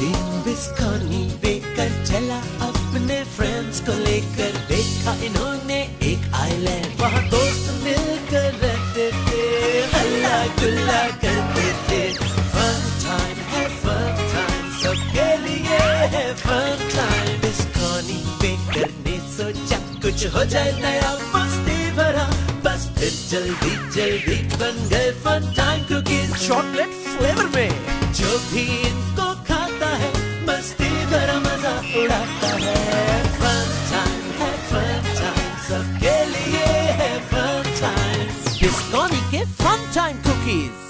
दिन बिस्कॉनी बेकर चला अपने फ्रेंड्स को लेकर, देखा इन्होंने एक आइलैंड, वहाँ दोस्त मिलकर रहते थे, हल्ला गुल्ला करते थे। फन टाइम है फन टाइम, सबके लिए है फन टाइम। बिस्कॉनी बेकर ने सोचा कुछ हो जाए नया मस्ती भरा, बस फिर जल्दी जल्दी बन गए fun time cookies chocolate flavour में। जो भी इनको खाता है मस्ती भरा मजा उड़ाता है। फन टाइम है फन टाइम, सबके लिए है फन टाइम। बिस्कॉनी के फन टाइम कुकीज।